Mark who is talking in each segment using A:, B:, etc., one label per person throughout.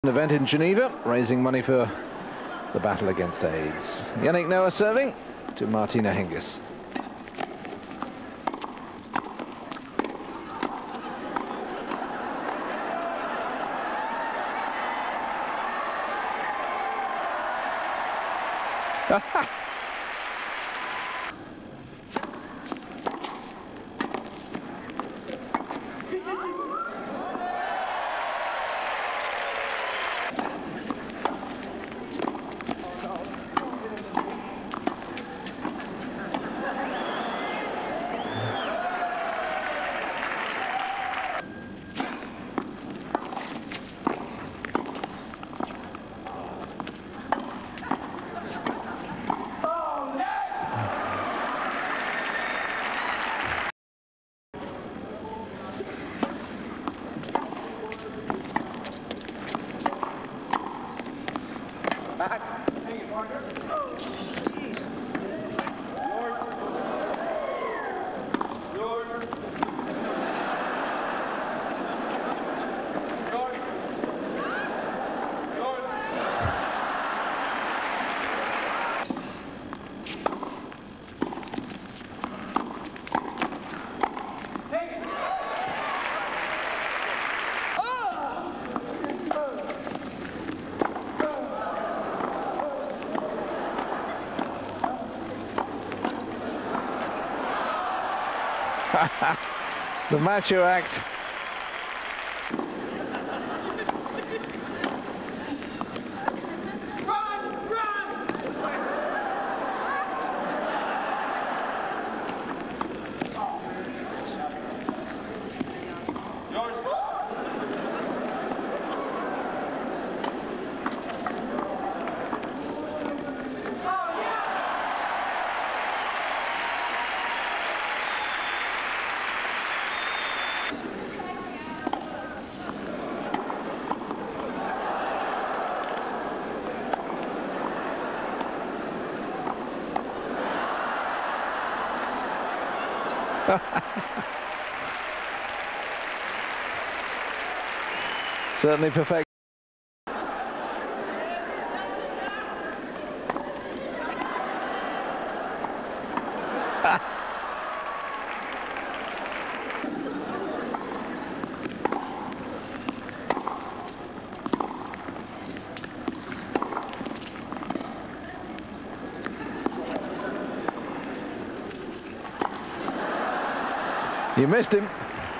A: An event in Geneva, raising money for the battle against AIDS. Yannick Noah serving to Martina Hingis.
B: Back. Hey, partner. Oh, jeez. Yours. Yours.
A: The macho act. Certainly perfect. You missed him.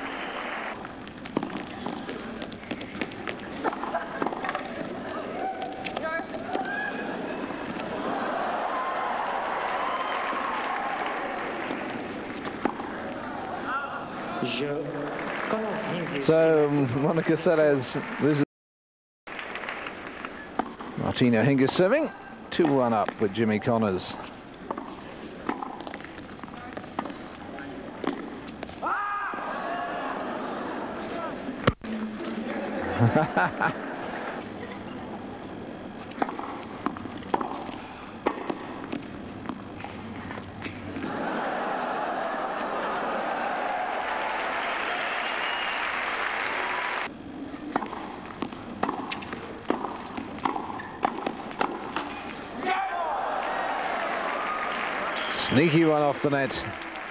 A: So Monica Seles loses. Martina Hingis serving 2-1 up with Jimmy Connors. Sneaky one off the net.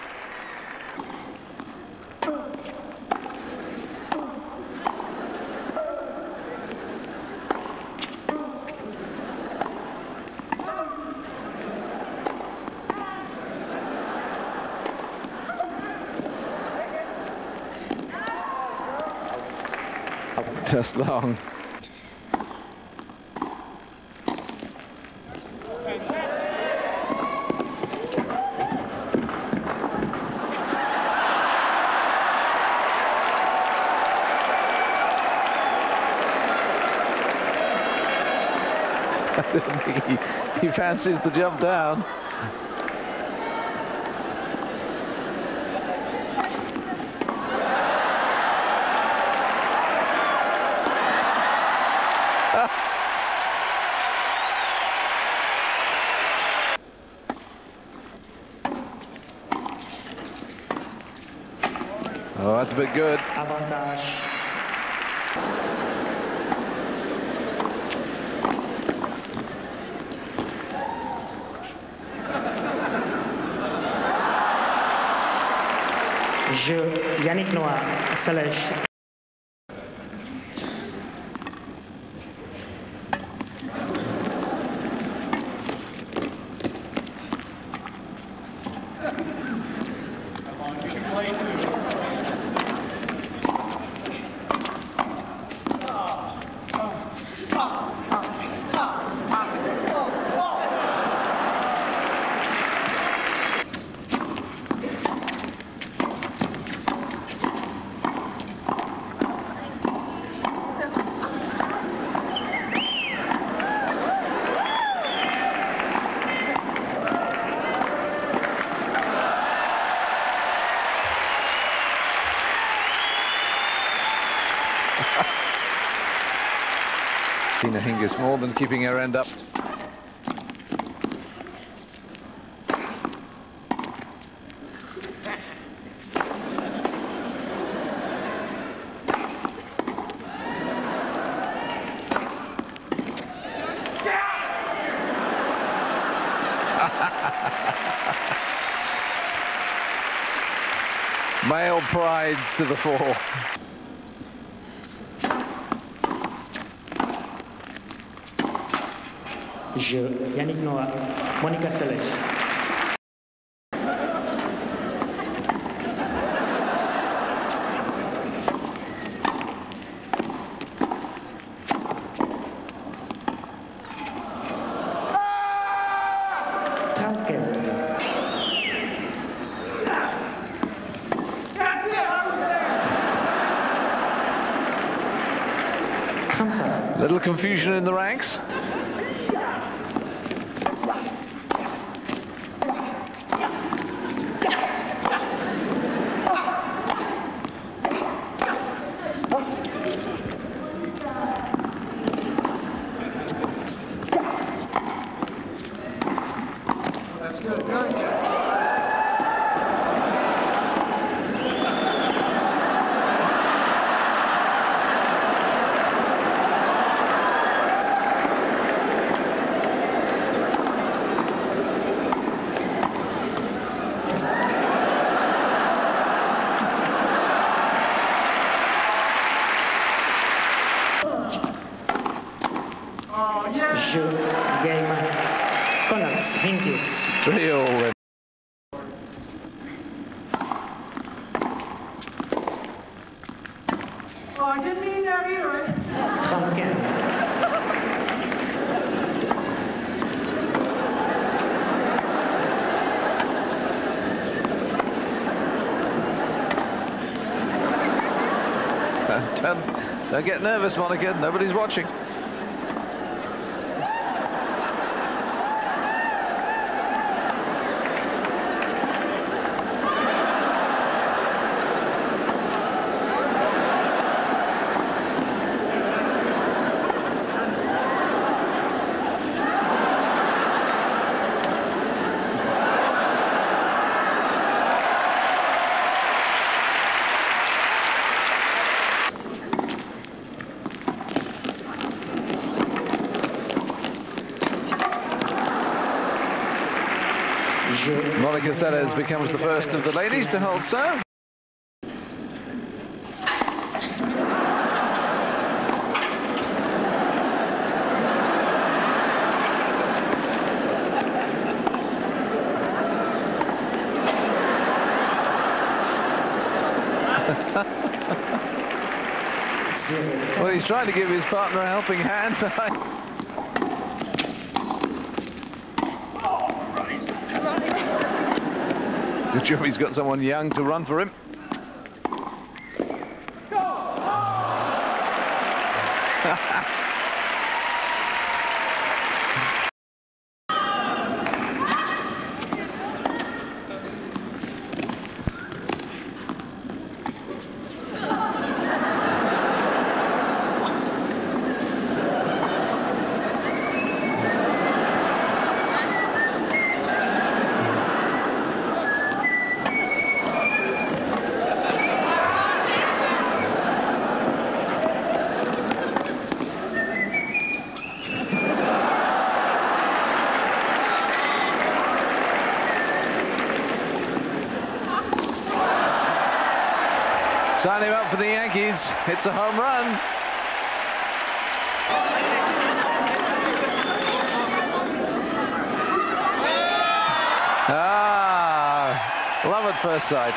A: Just long. He fancies the jump down. Oh, that's a bit good.
C: Yannick Noah, Seles.
A: Martina Hingis more than keeping her end up. Male pride to the fore.
C: Yannick Noah, Monica Seles.
A: Little confusion in the ranks.
C: Game Connors, Hingis.
A: 3-all.
B: Oh, I didn't mean that either.
C: 35.
A: Don't get nervous, Monica. Nobody's watching. Monica Seles becomes the first of the ladies to hold serve. Well, he's trying to give his partner a helping hand. Good job he's got someone young to run for him. Sign him up for the Yankees. Hits a home run. Ah, love at first sight.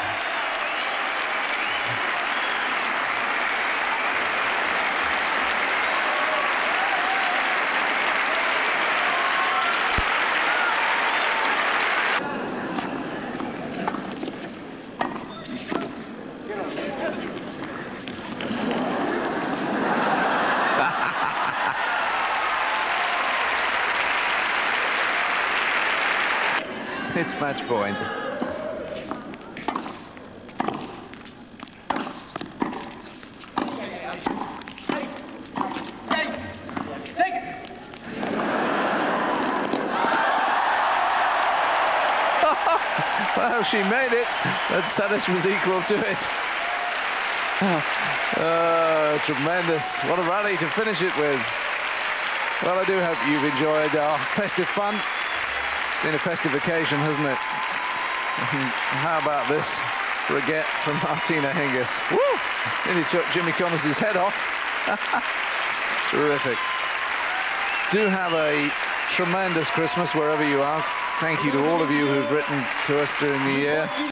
A: It's match point. Well, she made it. That Seles was equal to it. Tremendous. What a rally to finish it with. Well, I do hope you've enjoyed our festive fun. Been a festive occasion, hasn't it? How about this for a get from Martina Hingis? Woo! Nearly took Jimmy Connors' head off. Terrific. Do have a tremendous Christmas wherever you are. Thank you to all of you who've written to us during the year.